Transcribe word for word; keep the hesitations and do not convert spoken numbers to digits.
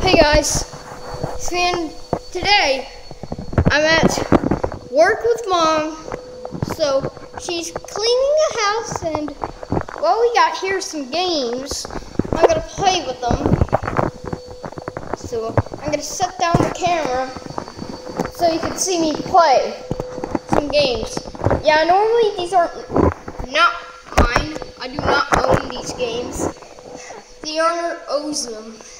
Hey guys, and today I'm at work with Mom, so she's cleaning the house, and well, we got here some games. I'm gonna play with them, so I'm gonna set down the camera so you can see me play some games. Yeah, normally these aren't not mine. I do not own these games. The owner owes them.